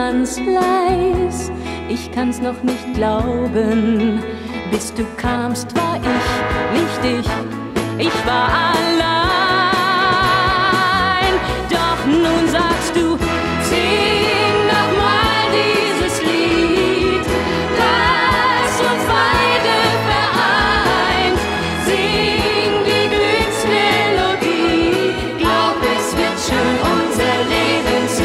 ganz leis, ich kann's noch nicht glauben. Bis du kamst, war ich nicht ich war allein. Doch nun sagst du, sing noch mal dieses Lied, das uns beide vereint. Sing die Glücksmelodie, glaub, es wird schön, unser Leben zu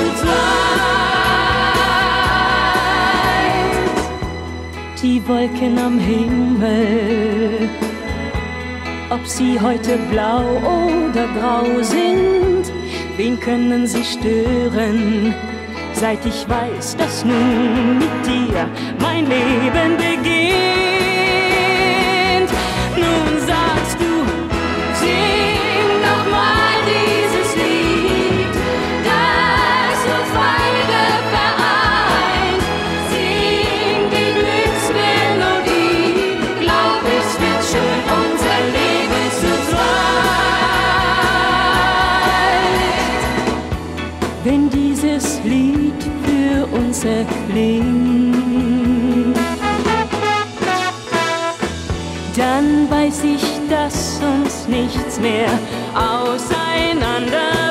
zweit. Die Wolken am Himmel, ob sie heute blau oder grau sind, wen können sie stören? Seit ich weiß, dass nun mit dir mein Leben beginnt. Nun sagst du, sing noch mal dieses Lied, das uns beide vereint. Sing die Glücksmelodie, glaub, es wird schön, unser Leben zu zweit. Wenn dieses Lied für uns erklingt, dann weiß ich, dass uns nichts mehr auseinander